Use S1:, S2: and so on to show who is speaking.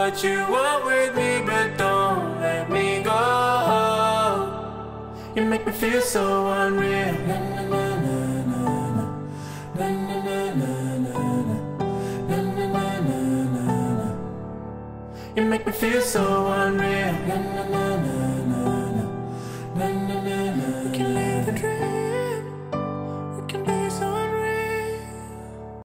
S1: what you want with me, but don't let me go. You make me feel so unreal. Na, na, na, na, na, na. Na, na, na, na, na, na. Na, na, na, na, na, na. You make me feel so unreal. Na, na, na, na.